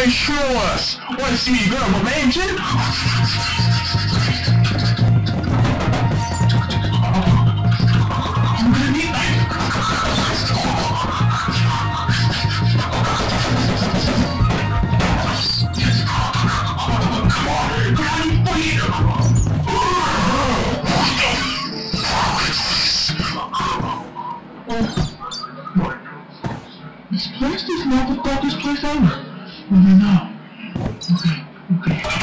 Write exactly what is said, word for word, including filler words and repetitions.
Hey, show us! Wanna see me grab a mansion? I'm gonna need that! Come on! Come on, this place is not the darkest place ever. Maybe now. Okay, okay.